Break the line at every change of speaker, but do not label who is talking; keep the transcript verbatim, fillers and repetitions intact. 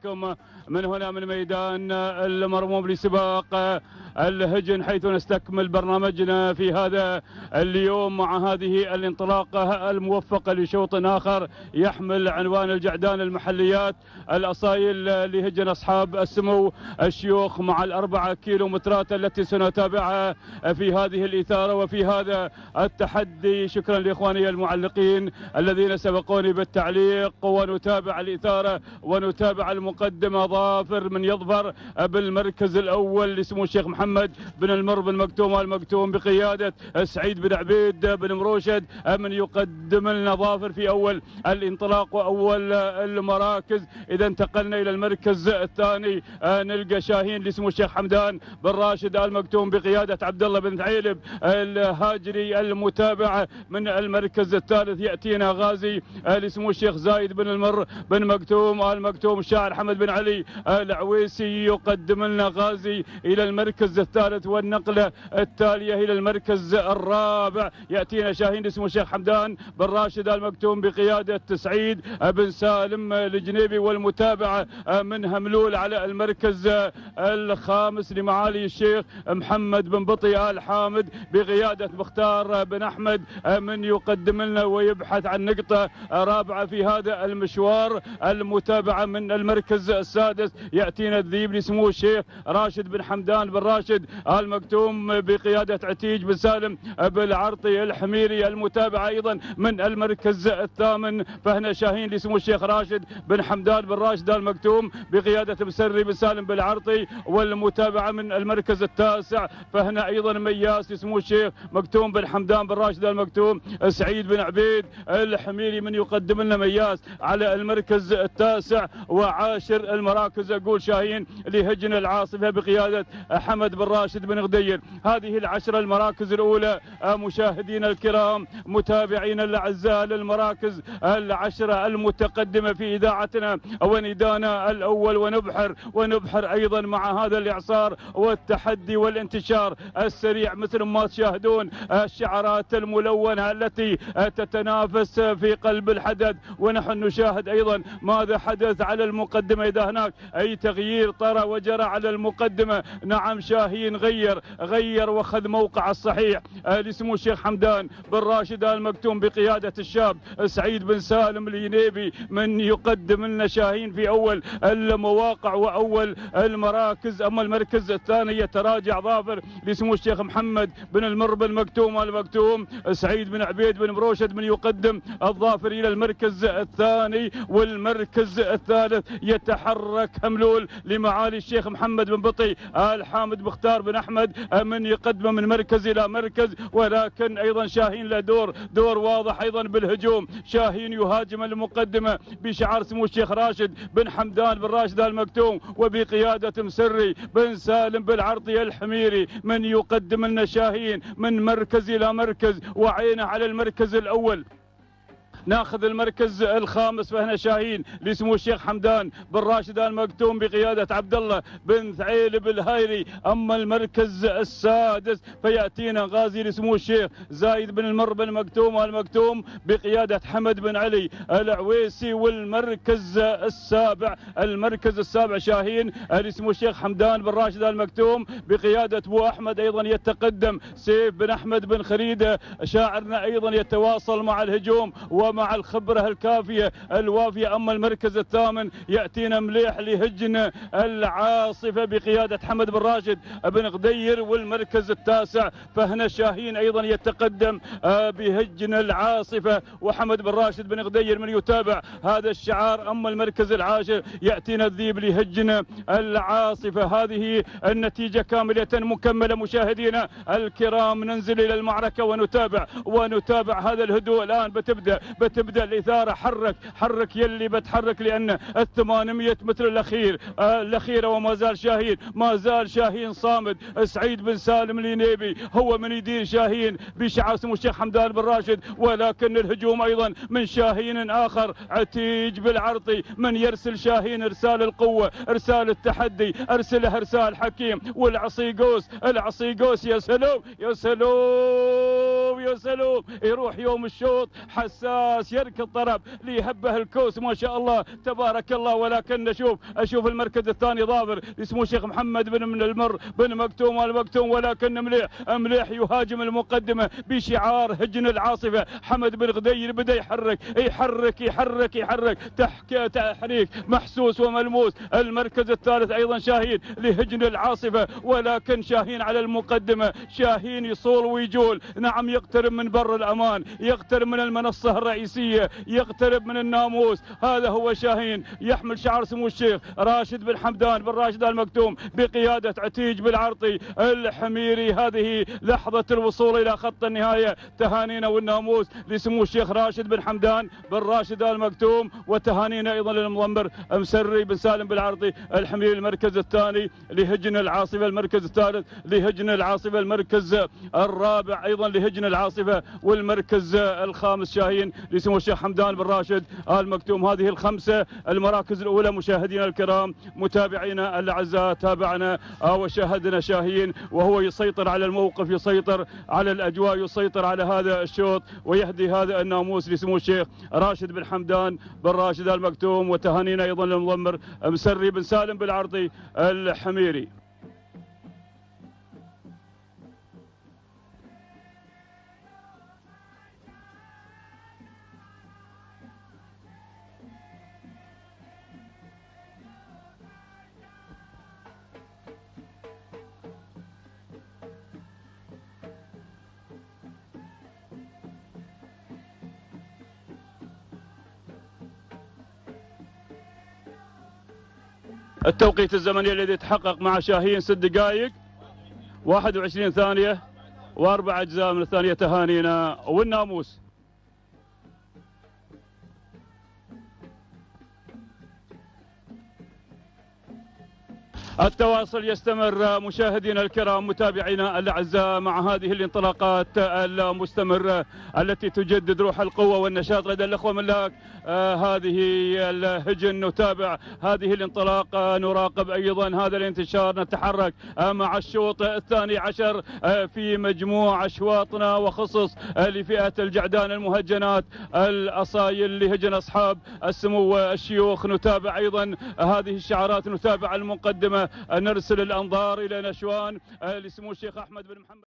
بكم من هنا من ميدان المرموم لسباق الهجن، حيث نستكمل برنامجنا في هذا اليوم مع هذه الانطلاقة الموفقة لشوط آخر يحمل عنوان الجعدان المحليات الأصايل لهجن أصحاب السمو الشيوخ، مع الأربعة كيلومترات التي سنتابعها في هذه الإثارة وفي هذا التحدي. شكرا لإخواني المعلقين الذين سبقوني بالتعليق، ونتابع الإثارة ونتابع المقدمة. ظافر من يظفر بالمركز الأول لسمو الشيخ محمد بن المر بن مكتوم المكتوم بقيادة سعيد بن عبيد بن مروشد من يقدم لنا ظافر في أول الانطلاق وأول المراكز. إذا انتقلنا إلى المركز الثاني نلقى شاهين لسمو الشيخ حمدان بن راشد المكتوم بقيادة عبد الله بن ثعيلب الهاجري. المتابعة من المركز الثالث يأتينا غازي لسمو الشيخ زايد بن المر بن مكتوم المكتوم. الشاعر حمد بن علي العويسي يقدم لنا غازي إلى المركز الثالث. والنقلة التالية إلى المركز الرابع يأتينا شاهين اسمه الشيخ حمدان بن راشد المكتوم بقيادة سعيد بن سالم الجنيبي. والمتابعة من هملول على المركز الخامس لمعالي الشيخ محمد بن بطي آل حامد بقيادة مختار بن أحمد من يقدم لنا ويبحث عن نقطة رابعة في هذا المشوار. المتابعة من المركز السادس يأتينا الذيب لسمو الشيخ راشد بن حمدان بن راشد آل مكتوم بقيادة عتيج بن سالم بالعرطي الحميري. المتابعة أيضا من المركز الثامن فهنا شاهين لسمو الشيخ راشد بن حمدان بن راشد آل مكتوم بقيادة مسري بن سالم بالعرطي. والمتابعة من المركز التاسع فهنا أيضا مياس لسمو الشيخ مكتوم بن حمدان بن راشد آل مكتوم سعيد بن عبيد الحميري من يقدم لنا مياس على المركز التاسع. وعاشر المراكز أقول شاهين لهجن العاصفة بقيادة حمد بن راشد بن غدير. هذه العشرة المراكز الأولى مشاهدينا الكرام متابعينا الأعزاء للمراكز العشرة المتقدمة في إذاعتنا وندانا الأول. ونبحر ونبحر أيضا مع هذا الإعصار والتحدي والانتشار السريع مثل ما تشاهدون الشعارات الملونة التي تتنافس في قلب الحدث. ونحن نشاهد أيضا ماذا حدث على المقدمة، إذا هناك أي تغيير طرى وجرى على المقدمة. نعم شاهين غير غير واخذ موقع الصحيح لسمو الشيخ حمدان بن راشد آل مكتوم بقيادة الشاب سعيد بن سالم الينيبي من يقدم لنا شاهين في أول المواقع وأول المراكز. أما المركز الثاني يتراجع ظافر لسمو الشيخ محمد بن المر بن مكتوم المكتوم سعيد بن عبيد بن مروشد من يقدم الظافر إلى المركز الثاني. والمركز الثالث يتحرك هملول لمعالي الشيخ محمد بن بطي آل حامد مختار بن أحمد من يقدم من مركز إلى مركز. ولكن أيضا شاهين له دور دور واضح أيضا بالهجوم. شاهين يهاجم المقدمة بشعار سمو الشيخ راشد بن حمدان بن راشد آل مكتوم وبقيادة مسري بن سالم بالعرطي الحميري من يقدم لنا شاهين من مركز إلى مركز وعينه على المركز الأول. ناخذ المركز الخامس فهنا شاهين لسمو الشيخ حمدان بن راشد آل مكتوم بقيادة عبد الله بن ثعيلب الهايري. أما المركز السادس فيأتينا غازي لسمو الشيخ زايد بن المر بن مكتوم آل مكتوم بقيادة حمد بن علي العويسي. والمركز السابع المركز السابع شاهين لسمو الشيخ حمدان بن راشد آل مكتوم بقيادة أبو أحمد. أيضا يتقدم سيف بن أحمد بن خريدة شاعرنا أيضا يتواصل مع الهجوم ومع الخبرة الكافية الوافية. أما المركز الثامن يأتينا مليح لهجن العاصفة بقيادة حمد بن راشد بن غدير. والمركز التاسع فهنا شاهين أيضا يتقدم بهجن العاصفة وحمد بن راشد بن غدير من يتابع هذا الشعار. أما المركز العاشر يأتينا الذيب لهجن العاصفة. هذه النتيجة كاملة مكملة مشاهدينا الكرام. ننزل إلى المعركة ونتابع ونتابع هذا الهدوء. الآن بتبدأ بتبدأ الإثارة. حرك حرك يلي بتحرك لأن الثمانمية متر الأخير آه الأخيرة وما زال شاهين ما زال شاهين صامد. سعيد بن سالم الينيبي هو من يدير شاهين بشعار سمو الشيخ حمدان بن راشد. ولكن الهجوم أيضا من شاهين آخر عتيج بالعرطي من يرسل شاهين إرسال القوة إرسال التحدي أرسله إرسال حكيم. والعصيقوس العصيقوس يا سلام يا سلام ويا سلوم يروح يوم الشوط حساس يركض طرب ليهبه الكوس ما شاء الله تبارك الله. ولكن اشوف اشوف المركز الثاني ظافر اسمه الشيخ محمد بن من المر بن مكتوم المكتوم، ولكن مليح مليح يهاجم المقدمه بشعار هجن العاصفه. حمد بن غدير بدا يحرك يحرك يحرك يحرك تحك تحريك محسوس وملموس. المركز الثالث ايضا شاهين لهجن العاصفه، ولكن شاهين على المقدمه، شاهين يصول ويجول، نعم يقترب من بر الامان، يقترب من المنصه الرئيسيه، يقترب من الناموس. هذا هو شاهين يحمل شعار سمو الشيخ راشد بن حمدان بن راشد المكتوم بقياده عتيج بالعرطي الحميري. هذه لحظه الوصول الى خط النهايه. تهانينا والناموس لسمو الشيخ راشد بن حمدان بن راشد المكتوم، وتهانينا ايضا للمضمر مسري بن سالم بالعرطي الحميري. المركز الثاني لهجن العاصفه، المركز الثالث لهجن العاصفه، المركز الرابع ايضا لهجن العاصفه، والمركز الخامس شاهين لسمو الشيخ حمدان بن راشد المكتوم. هذه الخمسه المراكز الاولى مشاهدينا الكرام متابعينا الاعزاء. تابعنا وشاهدنا شاهين وهو يسيطر على الموقف، يسيطر على الاجواء، يسيطر على هذا الشوط ويهدي هذا الناموس لسمو الشيخ راشد بن حمدان بن راشد المكتوم. وتهانينا ايضا للمضمر مسري بن سالم بالعرضي الحميري. التوقيت الزمني الذي تحقق مع شاهين ست دقائق واحد وعشرين ثانية واربع اجزاء من الثانية. تهانينا والناموس. التواصل يستمر مشاهدينا الكرام متابعينا الاعزاء مع هذه الانطلاقات المستمره التي تجدد روح القوه والنشاط لدى الاخوه ملاك آه هذه الهجن. نتابع هذه الانطلاقه، نراقب ايضا هذا الانتشار، نتحرك آه مع الشوط الثاني عشر آه في مجموع اشواطنا وخصص آه لفئه الجعدان المهجنات الاصايل لهجن اصحاب السمو الشيوخ. نتابع ايضا هذه الشعارات، نتابع المقدمه، نرسل الانظار الى نشوان لسمو الشيخ احمد بن محمد.